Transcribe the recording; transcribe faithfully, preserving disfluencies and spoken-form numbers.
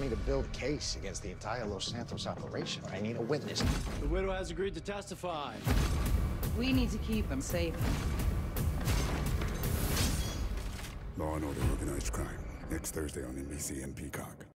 me to build a case against the entire Los Santos operation. I need a witness. The widow has agreed to testify. We need to keep him safe. Law and Order Organized Crime, next Thursday on N B C and Peacock.